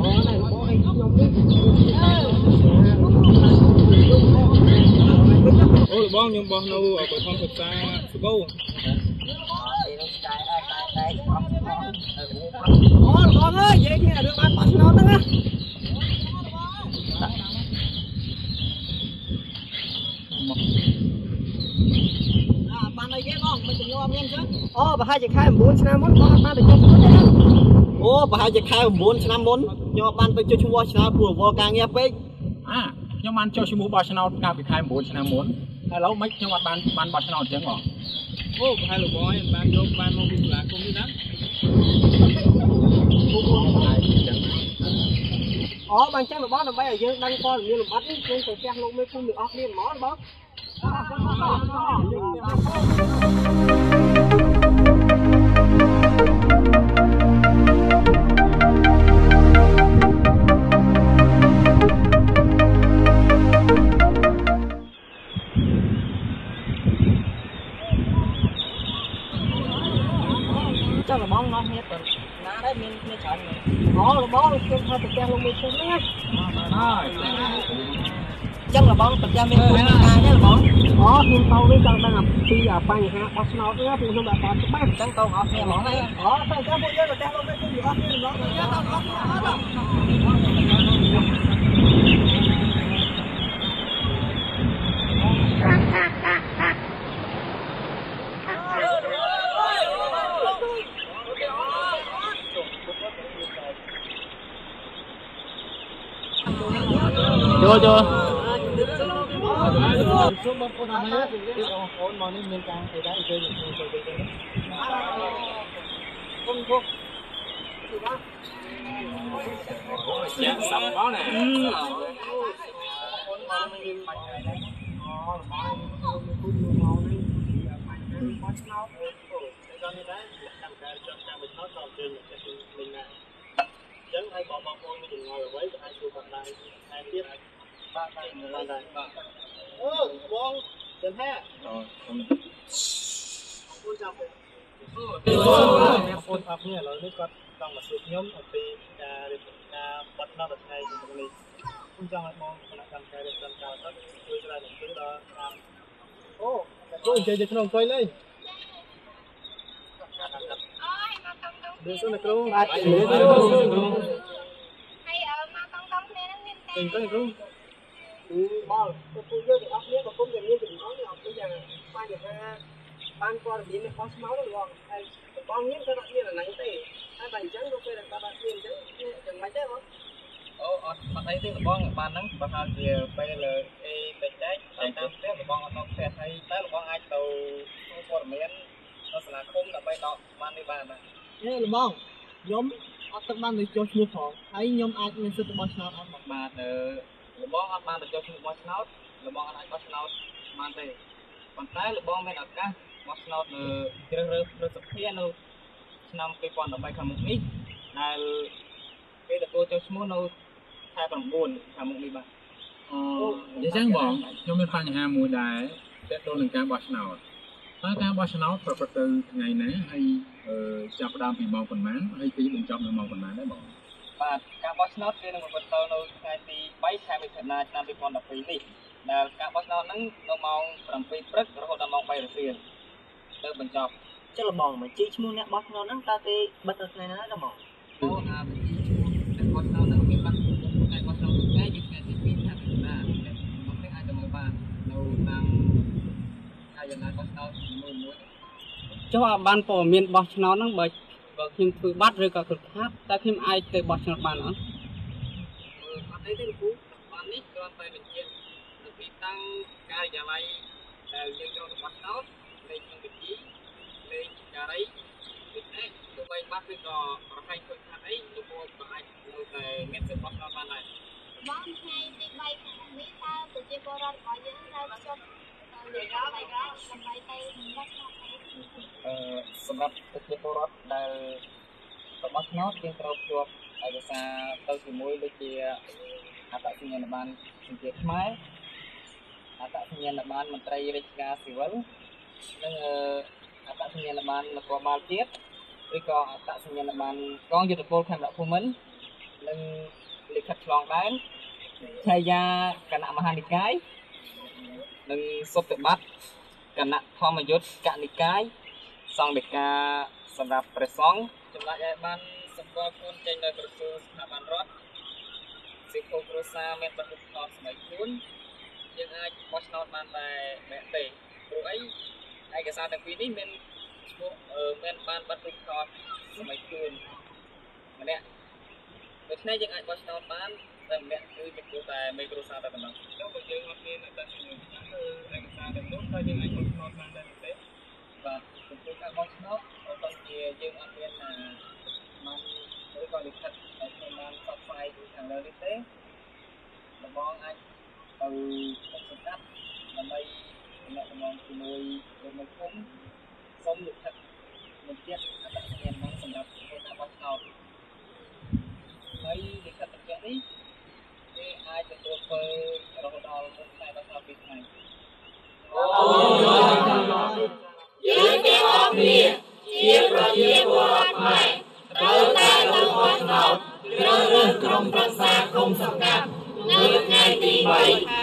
này nó có cái nhóm đi ôi bong nhưng bong đâu ở cái phòng thực xa bâu con ơi vậy thì được ăn bánh nó đó bạn này ghé con mình cùng nhau em chứ bà hai chị khai 4 ឆ្នាំមុនបងបានទៅចុះឈ្មោះទេអូបើហើយជាខែ9ឆ្នាំមុនខ្ញុំបានទៅចុះឈ្មោះឆ្នោតព្រោះវល់ការងារពេកខ្ញុំបានចុះឈ្មោះបោះឆ្នោតកាលពីខែ9ឆ្នាំមុនហើយឥឡូវមិនខ្ញុំអត់បានបោះឆ្នោតអញ្ចឹងហ៎អូប្រហែលលោកបងឯងបានយកបានមកពីសាលាគុំនេះណាបានចឹងរបស់ដើម្បីឲ្យយើងដឹងព័ត៌មានលម្អិតនេះគឺទៅផ្ទះលោកមេភូមិទាំងអស់គ្នាហ្មងបងchắc là bóng nó hết rồi ná đấy mình chọn rồi bóng trên thôi thực ra luôn mình xuống đấy chắc là bóng thực ra mình cũng là nhé là bóng phim tàu với trong đang làm khi ở bay ha bóng nó nữa thì không đã còn các bác chẳng câu học nghe bóng này phải cho mọi người là đang luôn với cái gì học nghe nó chưa xuống bông cô nào hết thì con mòn lên miền càng thì đã chơi được không dạ sắp có nè chẳng hay bỏ bông con mình ngồi ở đấy hai chục bạc này hai tiếp ba tay người lên đây bông đến thế phun phập nha rồi nước con trong là sụp nhóm ở phía bật nó bật này thì mình phun trong lại bông còn lại cầm cái cầm cao tất chơi cho lại những thứ đó chơi chơi chơi lên đưa xuống này luôn lại hay mà con này nó nên tình có được luôn bao tôi vui với ốc biết và cũng gần như tình nói học bây giờ ban được ban qua được biến có máu được rồi hay bao nhiêu các bạn như là nắng tê hai bàn trắng đâu phải là các bạn tiền chứ đừng máy chết không bạn thấy tiếng bong bạn nắng bạn học thì bây giờ cái bệnh đấy tại sao tiếng bong nó sẽ thấy tới bong ai tàu không có miếng nó là không là bay đọ ban đi bàn này thế là bong nhómអត់ទឹកបានទៅចុះឈ្មោះផងហើយខ្ញុំអាចមានសិទ្ធិបោះឆ្នោតអត់មកបាទលបងអត់បានទៅចុះឈ្មោះបោះឆ្នោតលបងអត់អាចបោះឆ្នោតបានទេប៉ុន្តែលបងមានឱកាសបោះឆ្នោតនៅជ្រើសរើសព្រឹទ្ធសភានៅឆ្នាំ2013ខាងមុខនេះដែលគេទទួលចុះឈ្មោះនៅខែ9ខាងមុខនេះបាទអញ្ចឹងបងខ្ញុំមានបញ្ហាមួយដែរទាក់ទងនឹងការបោះឆ្នោតតើការបោះឆ្នោតប្រព្រឹត្តទៅថ្ងៃណាហើយចាប់ផ្ដើមពីម៉ោងប៉ុន្មានហើយទីបញ្ចប់នៅម៉ោងប៉ុន្មានដែរបងបាទការបោះឆ្នោតគឺនឹងប្រព្រឹត្តទៅនៅថ្ងៃទី3ខែមិថុនាឆ្នាំ2012នេះដែលការបោះឆ្នោតហ្នឹងនៅម៉ោង7ព្រឹករហូតដល់ម៉ោង3រសៀលទៅបញ្ចប់ចុះលបងមកជីឈ្មោះអ្នកបោះឆ្នោតហ្នឹងតើគេបិទនៅថ្ងៃណាដែរបងអូអាវិធីឈ្មោះអ្នកបោះឆ្នោតហ្នឹងគេបានថ្ងៃបោះឆ្នោតថ្ងៃគឺថ្ងៃទី2ខែមិថុនាខ្ញុំនេះអាចទៅមើលបាននៅតាមអាយណាបោះឆ្នោតមួយចុះបានព័ត៌មានបោះឆ្នោតហ្នឹងបើខ្ញុំធ្វើបាត់ឬក៏គ្រឹះខាតតើខ្ញុំអាចទៅបោះឆ្នោតបានអត់អត់ទេទេលោកគ្រូបាននេះគ្រាន់តែបញ្ជាក់ពីទីតាំងការិយាល័យដែលយើងចូលទៅបោះឆ្នោតលេខក្នុងវិធីលេខការីលេខនេះទោះបីបាត់ឬក៏ប្រហែលគ្រឹះខាតអីលោកគ្រូក៏អាចនៅតែមានសិទ្ធិបោះឆ្នោតបានដែរបងថ្ងៃទី3ខាងនេះតើប្រជាពលរដ្ឋរបស់យើងត្រូវជប់ដើម្បីទៅបោះឆ្នោតសម្រាប់ប្រជាពលរដ្ឋដែលទៅបោះឆ្នោតយើងត្រូវភ្ជាប់ឯកសារទៅជាមួយដូចជាអត្តសញ្ញាណប័ណ្ណប្រជាខ្មែរអត្តសញ្ញាណប័ណ្ណមន្ត្រីរាជការស៊ីវិលនិងអត្តសញ្ញាណប័ណ្ណនគរបាលជាតិឬក៏អត្តសញ្ញាណប័ណ្ណកងយុទ្ធពលខេមរៈភូមិន្ទនឹងលិខិតឆ្លងដែនឆាយាគណៈមហានិកាយនិងសុទ្ធិបត្តិគណៈធម្មយុត្តកនិកាយសង្ឃដីកាសម្រាប់ព្រះសង្ឃចំណែកឯបានសម្គាល់ខ្លួនចេញនៅក្រសួងស្ថាប័នរដ្ឋសិទ្ធិគ្រួសារមានបទពិសោធន៍សម័យខ្លួនយើងអាចបោះឆ្នោតបានតែម្នាក់ទេព្រោះអីឯកសារទាំងពីរនេះមានឈ្មោះមានបានបទពិសោធន៍សម័យខ្លួនម្នាក់ដូច្នេះយើងអាចបោះឆ្នោតបានតែម្នាក់គឺចំពោះតែមេគ្រួសារតែប៉ុណ្ណោះចុះបើយើងអត់មានអត្តសញ្ញាណឯកសារទាំងនោះតើយើងអាចបោះឆ្នោតបានដែរទេបាទចំពោះការបោះឆ្នោតបើសិនជាយើងអត់មានបានឬក៏លិខិតដែលខ្ញុំបានផ្សព្វផ្សាយខាងលើនេះទេលបងអាចទៅសង្កាត់ដើម្បីតំណងជាមួយលោកនៅភូមិសូមលិខិតបញ្ជាក់អត្តសញ្ញាណបានសម្រាប់ធ្វើការបោះឆ្នោតហើយលិខិតបញ្ជាក់នេះគេអាចទទួលធ្វើរហូតដល់មុនខែបោះឆ្នោត2ថ្ងៃយើងទាំងអស់គ្នាជាប្រជាពលរដ្ឋខ្មែរត្រូវតែទៅបោះឆ្នោតជ្រើសរើសក្រុមប្រឹក្សាគុំសង្កាត់នៅថ្ងៃទី3